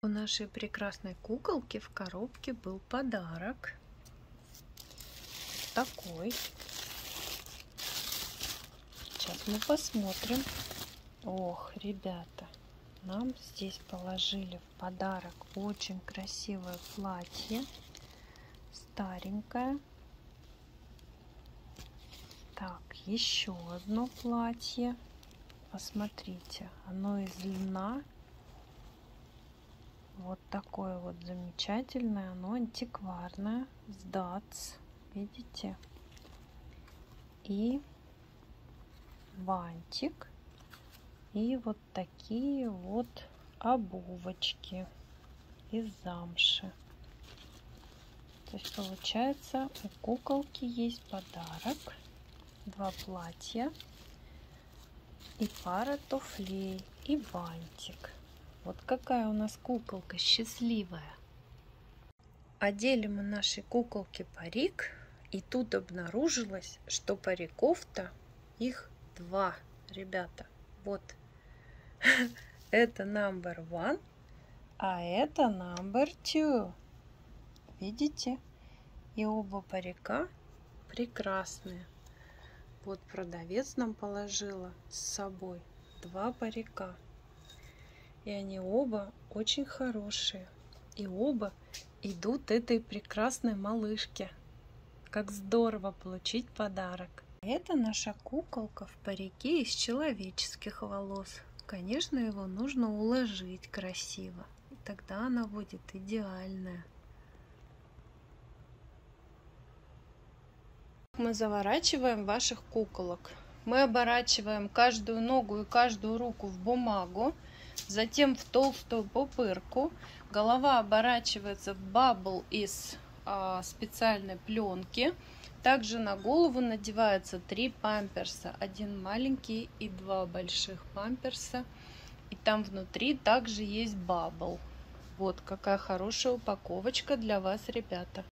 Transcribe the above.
У нашей прекрасной куколки в коробке был подарок. Такой. Сейчас мы посмотрим. Ох, ребята, нам здесь положили в подарок очень красивое платье. Старенькое. Так, еще одно платье. Посмотрите, оно из льна. Вот такое вот замечательное, оно антикварное, с дац, видите? И бантик, и вот такие вот обувочки из замши. То есть получается, у куколки есть подарок, 2 платья и пара туфлей и бантик. Вот какая у нас куколка счастливая. Одели мы нашей куколке парик, и тут обнаружилось, что париков-то их 2, ребята. Вот. Это number 1, а это number 2. Видите? И оба парика прекрасные. Вот продавец нам положила с собой 2 парика. И они оба очень хорошие. И оба идут этой прекрасной малышке. Как здорово получить подарок. Это наша куколка в парике из человеческих волос. Конечно, его нужно уложить красиво. И тогда она будет идеальная. Мы заворачиваем ваших куколок. Мы оборачиваем каждую ногу и каждую руку в бумагу. Затем в толстую пупырку. Голова оборачивается в бабл из специальной пленки. Также на голову надевается 3 памперса. 1 маленький и 2 больших памперса. И там внутри также есть бабл. Вот какая хорошая упаковочка для вас, ребята.